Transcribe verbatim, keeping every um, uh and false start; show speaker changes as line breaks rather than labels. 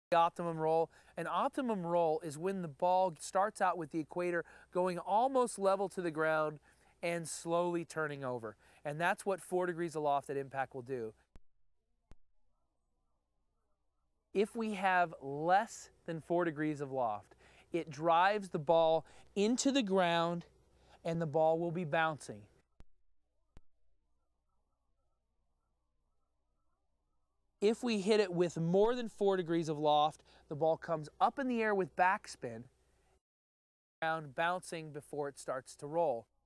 Optimum roll. An optimum roll is when the ball starts out with the equator going almost level to the ground and slowly turning over. And that's what four degrees aloft at impact will do. If we have less than four degrees of loft, it drives the ball into the ground and the ball will be bouncing. If we hit it with more than four degrees of loft, the ball comes up in the air with backspin, bouncing before it starts to roll.